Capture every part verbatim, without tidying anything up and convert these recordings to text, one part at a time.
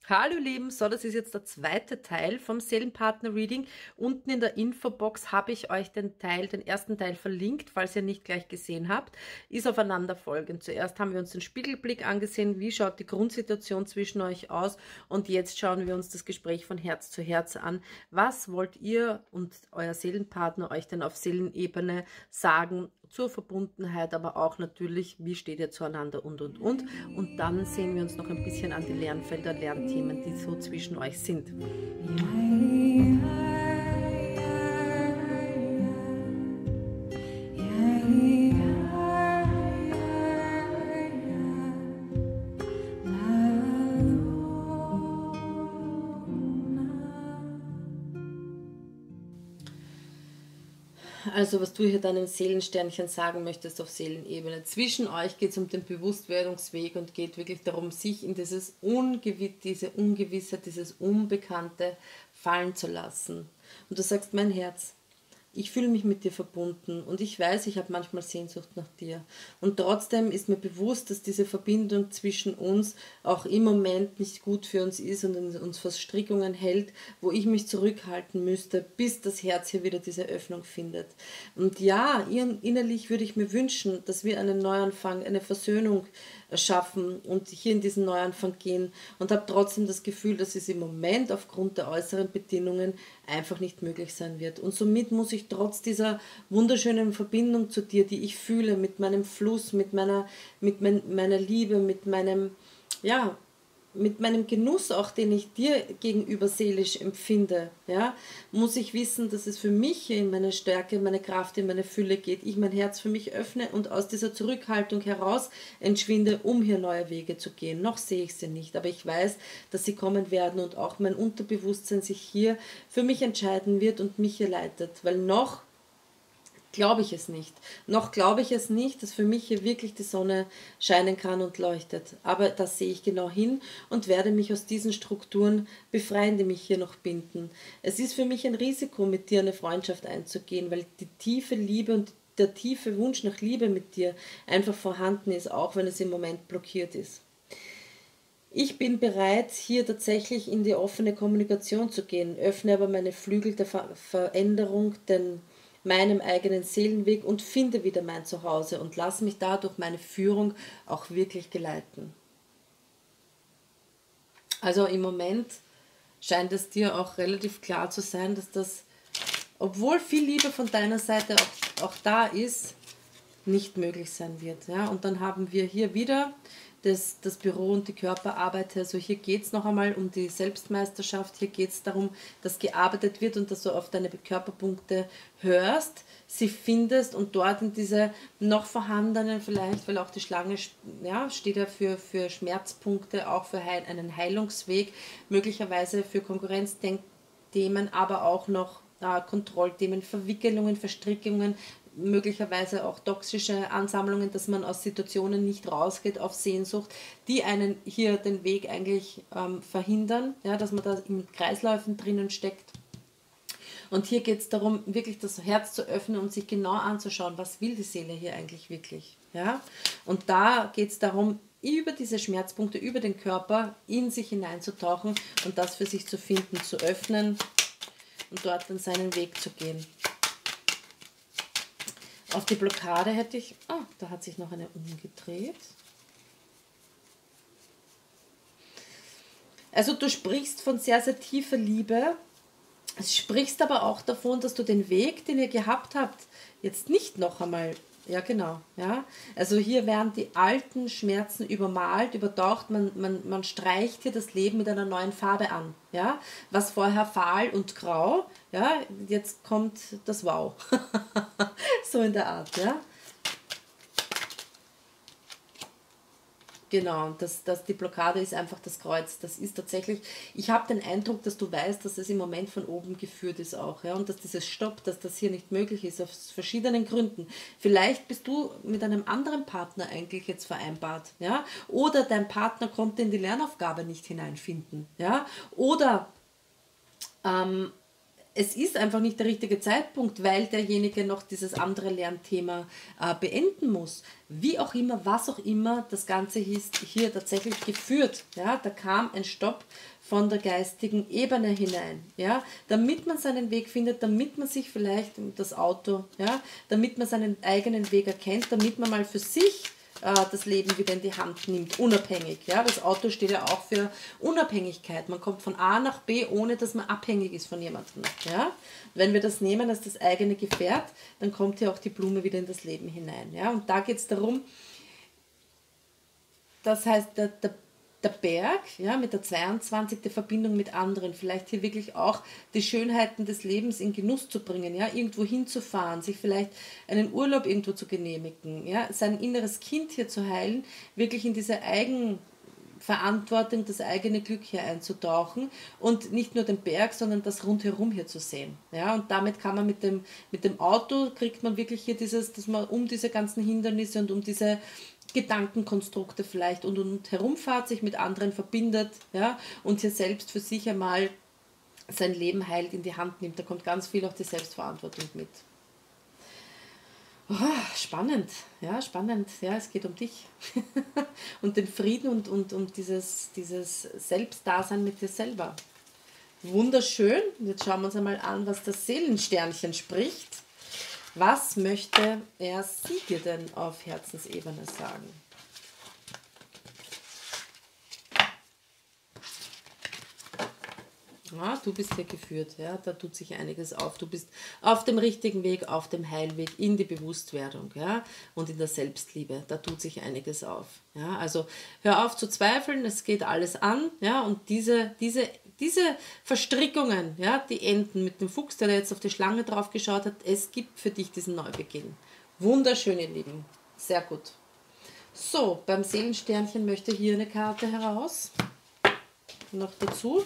Hallo ihr Lieben, so das ist jetzt der zweite Teil vom Seelenpartner-Reading. Unten in der Infobox habe ich euch den Teil, den ersten Teil verlinkt, falls ihr nicht gleich gesehen habt. Ist aufeinanderfolgend. Zuerst haben wir uns den Spiegelblick angesehen, wie schaut die Grundsituation zwischen euch aus, und jetzt schauen wir uns das Gespräch von Herz zu Herz an. Was wollt ihr und euer Seelenpartner euch denn auf Seelenebene sagen zur Verbundenheit, aber auch natürlich, wie steht ihr zueinander und und und. Und dann sehen wir uns noch ein bisschen an die Lernfelder, Lernthemen, die so zwischen euch sind. Also was du hier deinem Seelensternchen sagen möchtest auf Seelenebene. Zwischen euch geht es um den Bewusstwerdungsweg und geht wirklich darum, sich in dieses Ungewiss, diese Ungewissheit, dieses Unbekannte fallen zu lassen. Und du sagst, mein Herz, ich fühle mich mit dir verbunden und ich weiß, ich habe manchmal Sehnsucht nach dir. Und trotzdem ist mir bewusst, dass diese Verbindung zwischen uns auch im Moment nicht gut für uns ist und uns vor Strickungen hält, wo ich mich zurückhalten müsste, bis das Herz hier wieder diese Öffnung findet. Und ja, innerlich würde ich mir wünschen, dass wir einen Neuanfang, eine Versöhnung schaffen und hier in diesen Neuanfang gehen, und habe trotzdem das Gefühl, dass es im Moment aufgrund der äußeren Bedingungen einfach nicht möglich sein wird. Und somit muss ich trotz dieser wunderschönen Verbindung zu dir, die ich fühle, mit meinem Fluss, mit meiner, mit mein, meiner Liebe, mit meinem, ja, mit meinem Genuss auch, den ich dir gegenüber seelisch empfinde, ja, muss ich wissen, dass es für mich in meine Stärke, meine Kraft, in meine Fülle geht. Ich mein Herz für mich öffne und aus dieser Zurückhaltung heraus entschwinde, um hier neue Wege zu gehen. Noch sehe ich sie nicht, aber ich weiß, dass sie kommen werden und auch mein Unterbewusstsein sich hier für mich entscheiden wird und mich hier leitet, weil noch glaube ich es nicht. Noch glaube ich es nicht, dass für mich hier wirklich die Sonne scheinen kann und leuchtet. Aber das sehe ich genau hin und werde mich aus diesen Strukturen befreien, die mich hier noch binden. Es ist für mich ein Risiko, mit dir eine Freundschaft einzugehen, weil die tiefe Liebe und der tiefe Wunsch nach Liebe mit dir einfach vorhanden ist, auch wenn es im Moment blockiert ist. Ich bin bereit, hier tatsächlich in die offene Kommunikation zu gehen, öffne aber meine Flügel der Ver Veränderung, denn meinem eigenen Seelenweg, und finde wieder mein Zuhause und lasse mich dadurch meine Führung auch wirklich geleiten. Also im Moment scheint es dir auch relativ klar zu sein, dass das, obwohl viel Liebe von deiner Seite auch, auch da ist, nicht möglich sein wird. Ja? Und dann haben wir hier wieder das, das Büro und die Körperarbeit. Also hier geht es noch einmal um die Selbstmeisterschaft, hier geht es darum, dass gearbeitet wird und dass du auf deine Körperpunkte hörst, sie findest und dort in diese noch vorhandenen, vielleicht, weil auch die Schlange, ja, steht ja für, für Schmerzpunkte, auch für Heil, einen Heilungsweg, möglicherweise für Konkurrenzthemen, aber auch noch äh, Kontrollthemen, Verwickelungen, Verstrickungen, möglicherweise auch toxische Ansammlungen, dass man aus Situationen nicht rausgeht auf Sehnsucht, die einen hier den Weg eigentlich ähm, verhindern, ja, dass man da in Kreisläufen drinnen steckt. Und hier geht es darum, wirklich das Herz zu öffnen und sich genau anzuschauen, was will die Seele hier eigentlich wirklich. Ja? Und da geht es darum, über diese Schmerzpunkte, über den Körper in sich hineinzutauchen und das für sich zu finden, zu öffnen und dort dann seinen Weg zu gehen. Auf die Blockade hätte ich... Ah, oh, da hat sich noch eine umgedreht. Also du sprichst von sehr, sehr tiefer Liebe. Du sprichst aber auch davon, dass du den Weg, den ihr gehabt habt, jetzt nicht noch einmal... Ja, genau. Ja. Also hier werden die alten Schmerzen übermalt, übertaucht, man, man, man streicht hier das Leben mit einer neuen Farbe an. Ja. Was vorher fahl und grau, ja, jetzt kommt das Wow. So in der Art, ja. Genau, das, das, die Blockade ist einfach das Kreuz. Das ist tatsächlich, ich habe den Eindruck, dass du weißt, dass es im Moment von oben geführt ist auch. Ja, und dass dieses Stopp, dass das hier nicht möglich ist, aus verschiedenen Gründen. Vielleicht bist du mit einem anderen Partner eigentlich jetzt vereinbart. Ja, oder dein Partner konnte in die Lernaufgabe nicht hineinfinden. Ja, oder ähm, es ist einfach nicht der richtige Zeitpunkt, weil derjenige noch dieses andere Lernthema äh, beenden muss. Wie auch immer, was auch immer, das Ganze ist hier tatsächlich geführt. Ja? Da kam ein Stopp von der geistigen Ebene hinein, ja? Damit man seinen Weg findet, damit man sich vielleicht das Auto, ja? Damit man seinen eigenen Weg erkennt, damit man mal für sich das Leben wieder in die Hand nimmt, unabhängig. Ja? Das Auto steht ja auch für Unabhängigkeit. Man kommt von A nach B, ohne dass man abhängig ist von jemandem. Ja? Wenn wir das nehmen als das eigene Gefährt, dann kommt ja auch die Blume wieder in das Leben hinein. Ja? Und da geht es darum, das heißt, der, der Der Berg, ja, mit der zweiundzwanzig, die Verbindung mit anderen, vielleicht hier wirklich auch die Schönheiten des Lebens in Genuss zu bringen, ja, irgendwo hinzufahren, sich vielleicht einen Urlaub irgendwo zu genehmigen, ja, sein inneres Kind hier zu heilen, wirklich in diese Eigenverantwortung, das eigene Glück hier einzutauchen und nicht nur den Berg, sondern das rundherum hier zu sehen. Ja, und damit kann man mit dem, mit dem Auto, kriegt man wirklich hier dieses, dass man um diese ganzen Hindernisse und um diese Gedankenkonstrukte vielleicht und, und herumfahrt, sich mit anderen verbindet, ja, und hier selbst für sich einmal sein Leben heilt, in die Hand nimmt. Da kommt ganz viel auch die Selbstverantwortung mit. Oh, spannend, ja, spannend. Ja, es geht um dich und den Frieden und, und um dieses, dieses Selbstdasein mit dir selber. Wunderschön. Jetzt schauen wir uns einmal an, was das Seelensternchen spricht. Was möchte er sie dir denn auf Herzensebene sagen? Ja, du bist hier geführt, ja, da tut sich einiges auf. Du bist auf dem richtigen Weg, auf dem Heilweg, in die Bewusstwerdung, ja, und in der Selbstliebe. Da tut sich einiges auf. Ja, also hör auf zu zweifeln, es geht alles an, ja, und diese, diese Diese Verstrickungen, ja, die enden mit dem Fuchs, der jetzt auf die Schlange drauf geschaut hat, es gibt für dich diesen Neubeginn. Wunderschön, ihr Lieben. Sehr gut. So, beim Seelensternchen möchte hier eine Karte heraus. Noch dazu.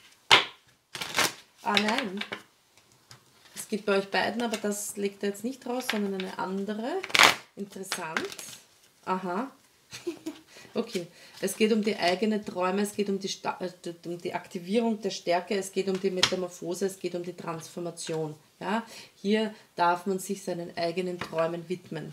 Ah nein. Es geht bei euch beiden, aber das legt er jetzt nicht raus, sondern eine andere. Interessant. Aha. Okay, es geht um die eigenen Träume, es geht um die, um die Aktivierung der Stärke, es geht um die Metamorphose, es geht um die Transformation. Ja? Hier darf man sich seinen eigenen Träumen widmen.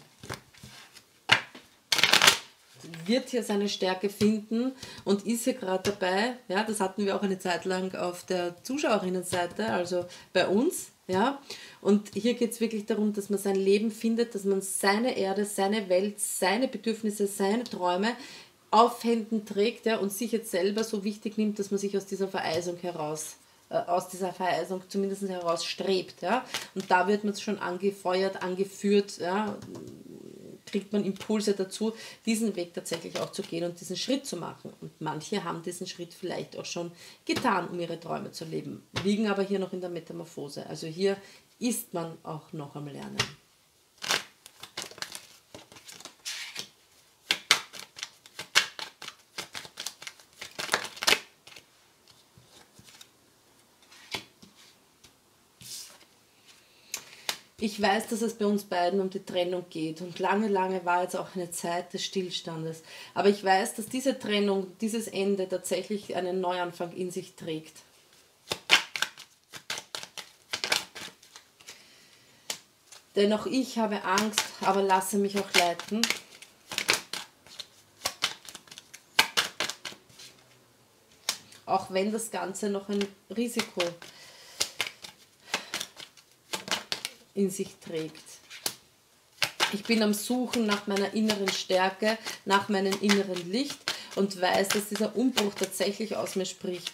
Wird hier seine Stärke finden und ist hier gerade dabei, ja, das hatten wir auch eine Zeit lang auf der Zuschauerinnenseite, also bei uns, ja, und hier geht es wirklich darum, dass man sein Leben findet, dass man seine Erde, seine Welt, seine Bedürfnisse, seine Träume auf Händen trägt, ja, und sich jetzt selber so wichtig nimmt, dass man sich aus dieser Vereisung heraus, äh, aus dieser Vereisung zumindest heraus strebt, ja, und da wird man schon angefeuert, angeführt, ja, kriegt man Impulse dazu, diesen Weg tatsächlich auch zu gehen und diesen Schritt zu machen. Und manche haben diesen Schritt vielleicht auch schon getan, um ihre Träume zu leben, liegen aber hier noch in der Metamorphose. Also hier ist man auch noch am Lernen. Ich weiß, dass es bei uns beiden um die Trennung geht und lange, lange war jetzt auch eine Zeit des Stillstandes. Aber ich weiß, dass diese Trennung, dieses Ende tatsächlich einen Neuanfang in sich trägt. Denn auch ich habe Angst, aber lasse mich auch leiten. Auch wenn das Ganze noch ein Risiko in sich trägt. Ich bin am Suchen nach meiner inneren Stärke, nach meinem inneren Licht und weiß, dass dieser Umbruch tatsächlich aus mir spricht.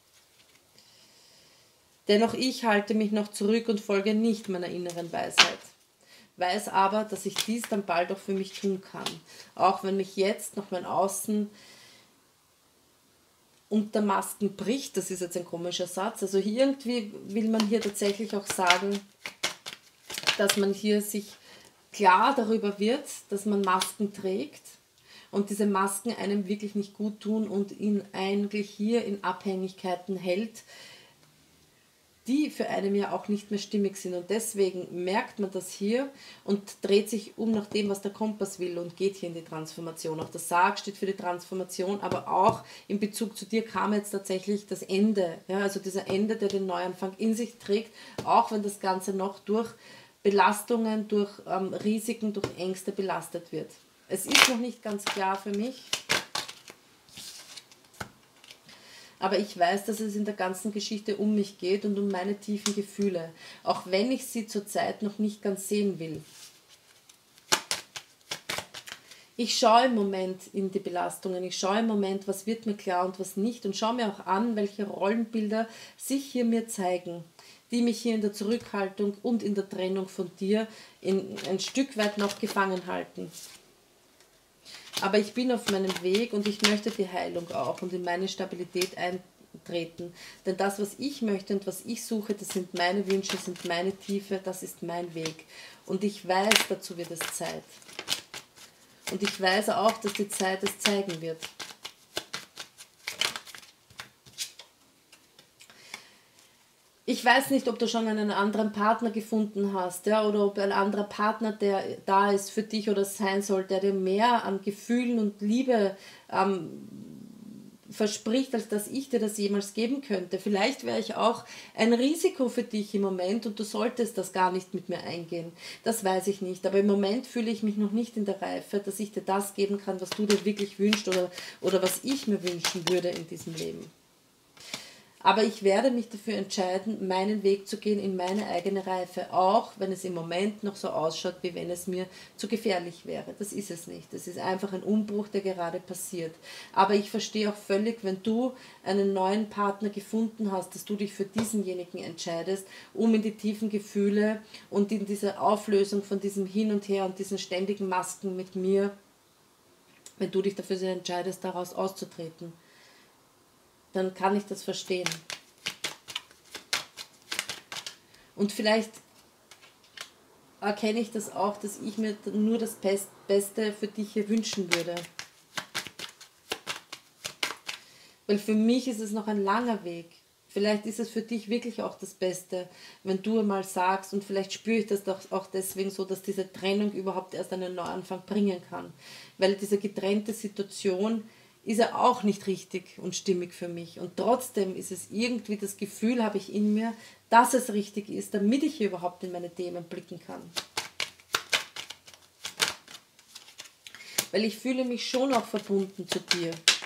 Dennoch ich halte mich noch zurück und folge nicht meiner inneren Weisheit. Weiß aber, dass ich dies dann bald auch für mich tun kann. Auch wenn mich jetzt noch mein Außen unter Masken bricht, das ist jetzt ein komischer Satz, also irgendwie will man hier tatsächlich auch sagen, dass man hier sich klar darüber wird, dass man Masken trägt und diese Masken einem wirklich nicht gut tun und ihn eigentlich hier in Abhängigkeiten hält, die für einen ja auch nicht mehr stimmig sind. Und deswegen merkt man das hier und dreht sich um nach dem, was der Kompass will und geht hier in die Transformation. Auch der Sarg steht für die Transformation, aber auch in Bezug zu dir kam jetzt tatsächlich das Ende. Ja, also dieser Ende, der den Neuanfang in sich trägt, auch wenn das Ganze noch durch Belastungen, durch ähm, Risiken, durch Ängste belastet wird. Es ist noch nicht ganz klar für mich, aber ich weiß, dass es in der ganzen Geschichte um mich geht und um meine tiefen Gefühle, auch wenn ich sie zurzeit noch nicht ganz sehen will. Ich schaue im Moment in die Belastungen, ich schaue im Moment, was wird mir klar und was nicht und schaue mir auch an, welche Rollenbilder sich hier mir zeigen, die mich hier in der Zurückhaltung und in der Trennung von dir in, ein Stück weit noch gefangen halten. Aber ich bin auf meinem Weg und ich möchte die Heilung auch und in meine Stabilität eintreten. Denn das, was ich möchte und was ich suche, das sind meine Wünsche, sind meine Tiefe, das ist mein Weg. Und ich weiß, dazu wird es Zeit. Und ich weiß auch, dass die Zeit es zeigen wird. Ich weiß nicht, ob du schon einen anderen Partner gefunden hast, ja, oder ob ein anderer Partner, der da ist für dich oder sein soll, der dir mehr an Gefühlen und Liebe ähm, verspricht, als dass ich dir das jemals geben könnte. Vielleicht wäre ich auch ein Risiko für dich im Moment und du solltest das gar nicht mit mir eingehen. Das weiß ich nicht, aber im Moment fühle ich mich noch nicht in der Reife, dass ich dir das geben kann, was du dir wirklich wünschst oder, oder was ich mir wünschen würde in diesem Leben. Aber ich werde mich dafür entscheiden, meinen Weg zu gehen in meine eigene Reife, auch wenn es im Moment noch so ausschaut, wie wenn es mir zu gefährlich wäre. Das ist es nicht. Das ist einfach ein Umbruch, der gerade passiert. Aber ich verstehe auch völlig, wenn du einen neuen Partner gefunden hast, dass du dich für diesenjenigen entscheidest, um in die tiefen Gefühle und in diese Auflösung von diesem Hin und Her und diesen ständigen Masken mit mir, wenn du dich dafür entscheidest, daraus auszutreten. Dann kann ich das verstehen. Und vielleicht erkenne ich das auch, dass ich mir nur das Beste für dich hier wünschen würde. Weil für mich ist es noch ein langer Weg. Vielleicht ist es für dich wirklich auch das Beste, wenn du einmal sagst, und vielleicht spüre ich das doch auch deswegen so, dass diese Trennung überhaupt erst einen Neuanfang bringen kann. Weil diese getrennte Situation ist er auch nicht richtig und stimmig für mich. Und trotzdem ist es irgendwie, das Gefühl habe ich in mir, dass es richtig ist, damit ich hier überhaupt in meine Themen blicken kann. Weil ich fühle mich schon auch verbunden zu dir.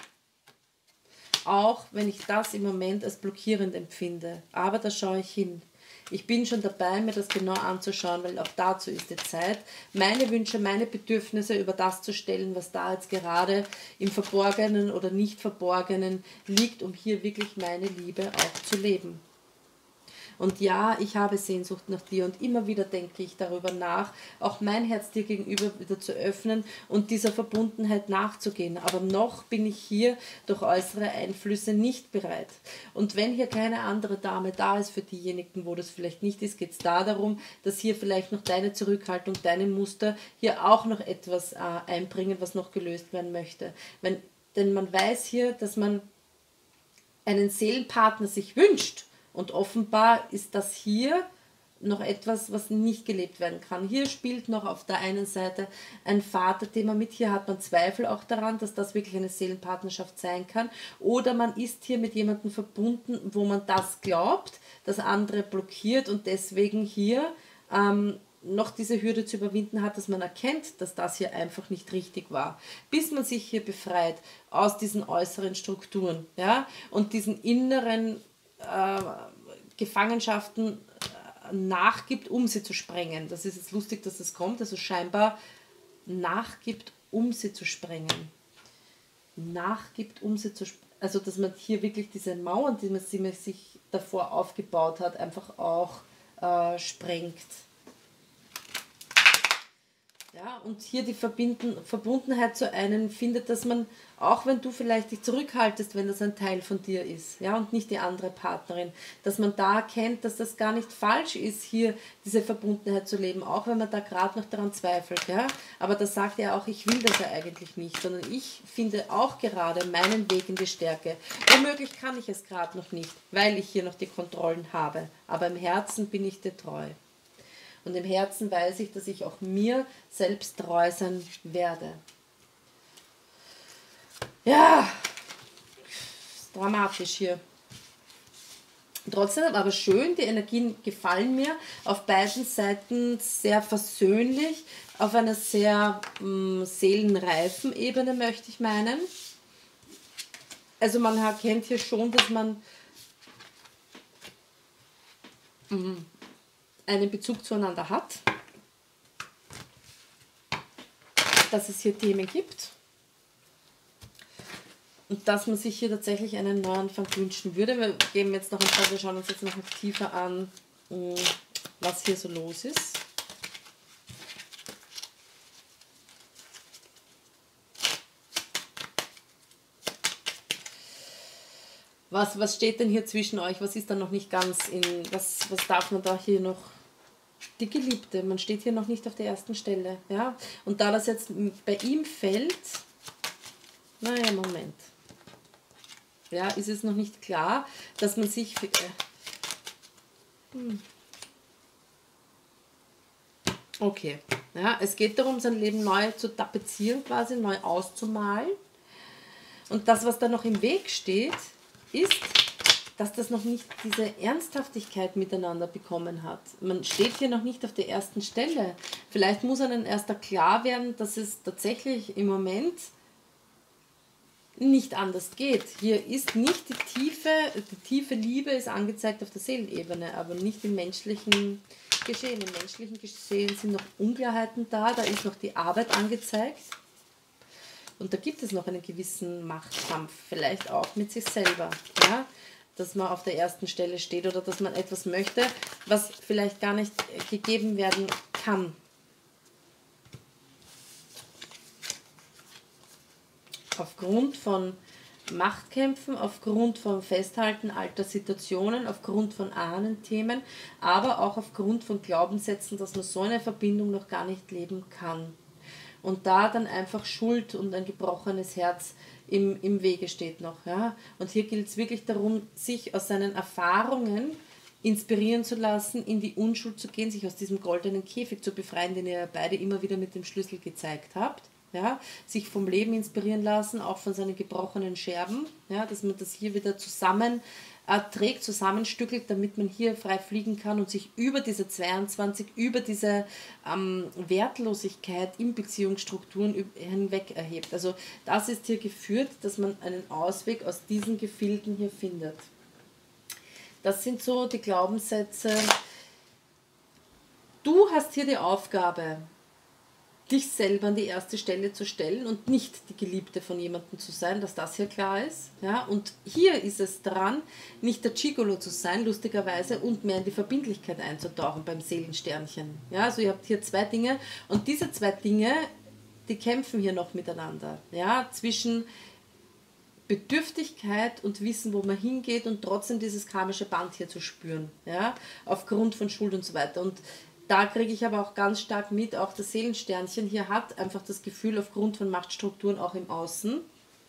Auch wenn ich das im Moment als blockierend empfinde. Aber da schaue ich hin. Ich bin schon dabei, mir das genau anzuschauen, weil auch dazu ist die Zeit, meine Wünsche, meine Bedürfnisse über das zu stellen, was da jetzt gerade im Verborgenen oder nicht Verborgenen liegt, um hier wirklich meine Liebe auch zu leben. Und ja, ich habe Sehnsucht nach dir und immer wieder denke ich darüber nach, auch mein Herz dir gegenüber wieder zu öffnen und dieser Verbundenheit nachzugehen. Aber noch bin ich hier durch äußere Einflüsse nicht bereit. Und wenn hier keine andere Dame da ist für diejenigen, wo das vielleicht nicht ist, geht es da darum, dass hier vielleicht noch deine Zurückhaltung, deine Muster hier auch noch etwas äh, einbringen, was noch gelöst werden möchte. Wenn, denn man weiß hier, dass man einen Seelenpartner sich wünscht. Und offenbar ist das hier noch etwas, was nicht gelebt werden kann. Hier spielt noch auf der einen Seite ein Vaterthema mit. Hier hat man Zweifel auch daran, dass das wirklich eine Seelenpartnerschaft sein kann. Oder man ist hier mit jemandem verbunden, wo man das glaubt, das andere blockiert und deswegen hier ähm, noch diese Hürde zu überwinden hat, dass man erkennt, dass das hier einfach nicht richtig war. Bis man sich hier befreit aus diesen äußeren Strukturen, ja, und diesen inneren Äh, Gefangenschaften äh, nachgibt, um sie zu sprengen. Das ist jetzt lustig, dass das kommt, also scheinbar nachgibt, um sie zu sprengen. Nachgibt, um sie zu sprengen. Also, dass man hier wirklich diese Mauern, die man sich davor aufgebaut hat, einfach auch äh, sprengt. Ja, und hier die Verbinden, Verbundenheit zu einem findet, dass man, auch wenn du vielleicht dich zurückhaltest, wenn das ein Teil von dir ist, ja, und nicht die andere Partnerin, dass man da erkennt, dass das gar nicht falsch ist, hier diese Verbundenheit zu leben, auch wenn man da gerade noch daran zweifelt, ja. Aber da sagt er auch, ich will das ja eigentlich nicht, sondern ich finde auch gerade meinen Weg in die Stärke. Womöglich kann ich es gerade noch nicht, weil ich hier noch die Kontrollen habe, aber im Herzen bin ich dir treu. Und im Herzen weiß ich, dass ich auch mir selbst treu sein werde. Ja, ist dramatisch hier. Trotzdem aber schön, die Energien gefallen mir. Auf beiden Seiten sehr versöhnlich, auf einer sehr mh, seelenreifen Ebene, möchte ich meinen. Also man erkennt hier schon, dass man mh, einen Bezug zueinander hat, dass es hier Themen gibt und dass man sich hier tatsächlich einen Neuanfang wünschen würde. Wir geben jetzt noch ein paar, wir schauen uns jetzt noch tiefer an, was hier so los ist. Was, was steht denn hier zwischen euch? Was ist da noch nicht ganz in, was, was darf man da hier noch? Die Geliebte, man steht hier noch nicht auf der ersten Stelle. Ja? Und da das jetzt bei ihm fällt, naja, Moment. Ja, ist es noch nicht klar, dass man sich... Äh, hm. Okay, ja, es geht darum, sein Leben neu zu tapezieren, quasi neu auszumalen. Und das, was da noch im Weg steht, ist, dass das noch nicht diese Ernsthaftigkeit miteinander bekommen hat. Man steht hier noch nicht auf der ersten Stelle. Vielleicht muss einem erst da klar werden, dass es tatsächlich im Moment nicht anders geht. Hier ist nicht die tiefe, die tiefe Liebe ist angezeigt auf der Seelenebene, aber nicht im menschlichen Geschehen. Im menschlichen Geschehen sind noch Unklarheiten da, da ist noch die Arbeit angezeigt. Und da gibt es noch einen gewissen Machtkampf, vielleicht auch mit sich selber, ja? Dass man auf der ersten Stelle steht oder dass man etwas möchte, was vielleicht gar nicht gegeben werden kann. Aufgrund von Machtkämpfen, aufgrund von Festhalten alter Situationen, aufgrund von Ahnenthemen, aber auch aufgrund von Glaubenssätzen, dass man so eine Verbindung noch gar nicht leben kann. Und da dann einfach Schuld und ein gebrochenes Herz im, im Wege steht noch. Ja? Und hier gilt es wirklich darum, sich aus seinen Erfahrungen inspirieren zu lassen, in die Unschuld zu gehen, sich aus diesem goldenen Käfig zu befreien, den ihr beide immer wieder mit dem Schlüssel gezeigt habt. Ja? Sich vom Leben inspirieren lassen, auch von seinen gebrochenen Scherben, ja? Dass man das hier wieder zusammen äh, trägt, zusammenstückelt, damit man hier frei fliegen kann und sich über diese zweiundzwanzig, über diese ähm, Wertlosigkeit in Beziehungsstrukturen hinweg erhebt. Also das ist hier geführt, dass man einen Ausweg aus diesen Gefilden hier findet. Das sind so die Glaubenssätze. Du hast hier die Aufgabe, dich selber an die erste Stelle zu stellen und nicht die Geliebte von jemandem zu sein, dass das hier klar ist. Ja? Und hier ist es dran, nicht der Gigolo zu sein, lustigerweise, und mehr in die Verbindlichkeit einzutauchen beim Seelensternchen. Ja? Also ihr habt hier zwei Dinge und diese zwei Dinge, die kämpfen hier noch miteinander. Ja? Zwischen Bedürftigkeit und Wissen, wo man hingeht und trotzdem dieses karmische Band hier zu spüren. Ja? Aufgrund von Schuld und so weiter. Und da kriege ich aber auch ganz stark mit, auch das Seelensternchen hier hat einfach das Gefühl aufgrund von Machtstrukturen auch im Außen.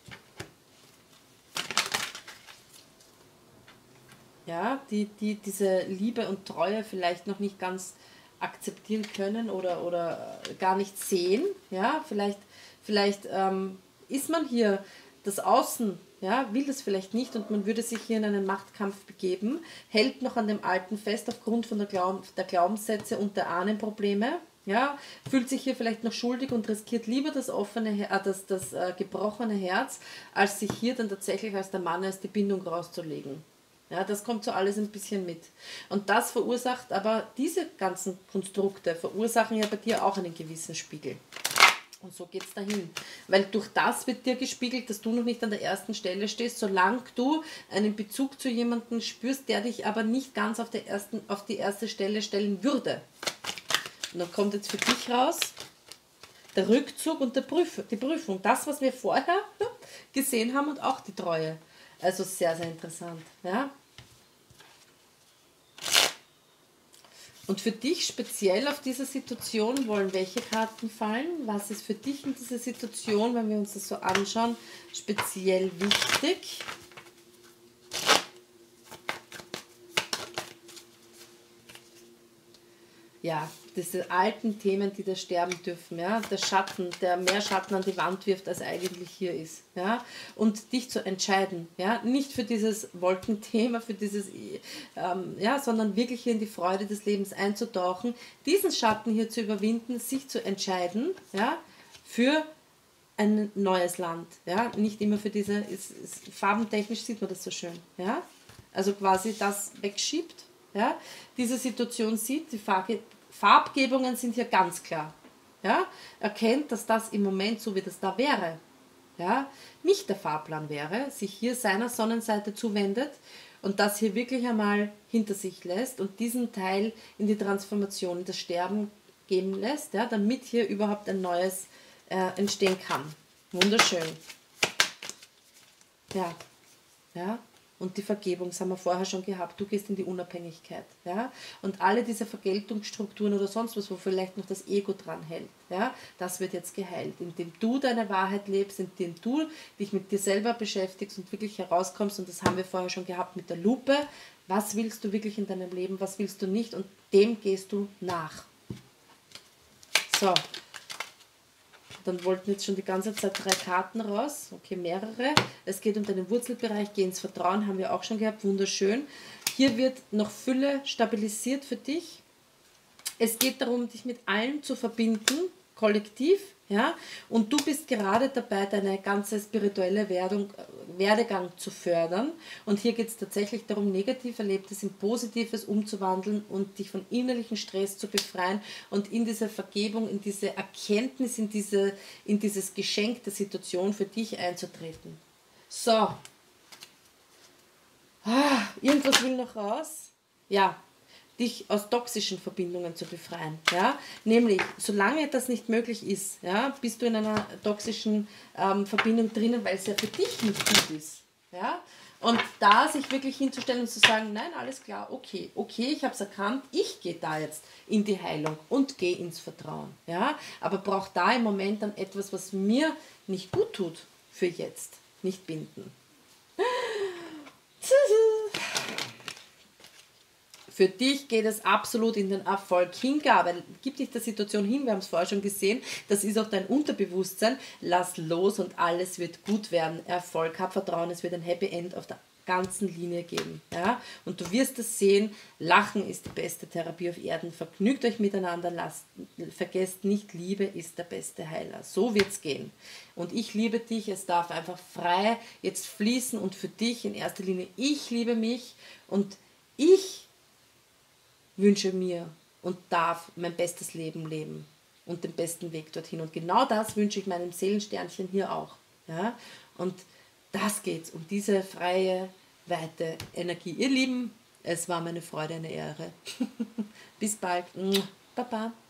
Ja, die, die diese Liebe und Treue vielleicht noch nicht ganz akzeptieren können oder, oder gar nicht sehen. Ja, vielleicht, vielleicht ähm, ist man hier das Außen, ja, will das vielleicht nicht und man würde sich hier in einen Machtkampf begeben, hält noch an dem Alten fest aufgrund von der, Glaub der Glaubenssätze und der Ahnenprobleme, ja, fühlt sich hier vielleicht noch schuldig und riskiert lieber das offene, äh, das, das äh, gebrochene Herz, als sich hier dann tatsächlich als der Mann, als die Bindung rauszulegen. Ja, das kommt so alles ein bisschen mit. Und das verursacht aber, diese ganzen Konstrukte verursachen ja bei dir auch einen gewissen Spiegel. Und so geht es dahin. Weil durch das wird dir gespiegelt, dass du noch nicht an der ersten Stelle stehst, solange du einen Bezug zu jemandem spürst, der dich aber nicht ganz auf, der ersten, auf die erste Stelle stellen würde. Und dann kommt jetzt für dich raus, Der Rückzug und der Prüf die Prüfung. Das, was wir vorher gesehen haben und auch die Treue. Also sehr, sehr interessant. Ja? Und für dich speziell auf dieser Situation wollen welche Karten fallen? Was ist für dich in dieser Situation, wenn wir uns das so anschauen, speziell wichtig? Ja, diese alten Themen, die da sterben dürfen, ja, der Schatten, der mehr Schatten an die Wand wirft, als eigentlich hier ist, ja, und dich zu entscheiden, ja, nicht für dieses Wolkenthema, für dieses, ähm, ja, sondern wirklich hier in die Freude des Lebens einzutauchen, diesen Schatten hier zu überwinden, sich zu entscheiden, ja, für ein neues Land, ja, nicht immer für diese, ist, ist, farbentechnisch sieht man das so schön, ja, also quasi das wegschiebt, ja, diese Situation sieht, die Farbe, Farbgebungen sind hier ganz klar. Ja? Erkennt, dass das im Moment, so wie das da wäre, ja, nicht der Fahrplan wäre, sich hier seiner Sonnenseite zuwendet und das hier wirklich einmal hinter sich lässt und diesen Teil in die Transformation, in das Sterben geben lässt, ja, damit hier überhaupt ein neues äh, entstehen kann. Wunderschön. Ja, ja. Und die Vergebung, das haben wir vorher schon gehabt, du gehst in die Unabhängigkeit. Ja? Und alle diese Vergeltungsstrukturen oder sonst was, wo vielleicht noch das Ego dran hält, ja? Das wird jetzt geheilt, indem du deine Wahrheit lebst, indem du dich mit dir selber beschäftigst und wirklich herauskommst, und das haben wir vorher schon gehabt mit der Lupe, was willst du wirklich in deinem Leben, was willst du nicht, und dem gehst du nach. So. Dann wollten jetzt schon die ganze Zeit drei Karten raus, okay, mehrere. Es geht um deinen Wurzelbereich, geh ins Vertrauen, haben wir auch schon gehabt, wunderschön. Hier wird noch Fülle stabilisiert für dich. Es geht darum, dich mit allen zu verbinden, kollektiv, ja, und du bist gerade dabei, deine ganze spirituelle Werdung, Werdegang zu fördern. Und hier geht es tatsächlich darum, negativ Erlebtes in Positives umzuwandeln und dich von innerlichen Stress zu befreien und in diese Vergebung, in diese Erkenntnis, in, diese, in dieses Geschenk der Situation für dich einzutreten. So. Ah, irgendwas will noch raus? Ja. Dich aus toxischen Verbindungen zu befreien. Ja? Nämlich, solange das nicht möglich ist, ja, bist du in einer toxischen ähm, Verbindung drinnen, weil es ja für dich nicht gut ist. Ja? Und da sich wirklich hinzustellen und zu sagen, nein, alles klar, okay, okay, ich habe es erkannt, ich gehe da jetzt in die Heilung und gehe ins Vertrauen. Ja? Aber brauche da im Moment dann etwas, was mir nicht gut tut für jetzt, nicht binden. Für dich geht es absolut in den Erfolg. Hingabe, gib dich der Situation hin, wir haben es vorher schon gesehen, das ist auch dein Unterbewusstsein. Lass los und alles wird gut werden. Erfolg, hab Vertrauen, es wird ein Happy End auf der ganzen Linie geben. Ja? Und du wirst es sehen, Lachen ist die beste Therapie auf Erden. Vergnügt euch miteinander, lasst, vergesst nicht, Liebe ist der beste Heiler. So wird es gehen. Und ich liebe dich, es darf einfach frei jetzt fließen und für dich in erster Linie, ich liebe mich und ich wünsche mir und darf mein bestes Leben leben und den besten Weg dorthin. Und genau das wünsche ich meinem Seelensternchen hier auch. Ja? Und das geht's, um diese freie, weite Energie. Ihr Lieben, es war meine Freude, eine Ehre. Bis bald. Baba.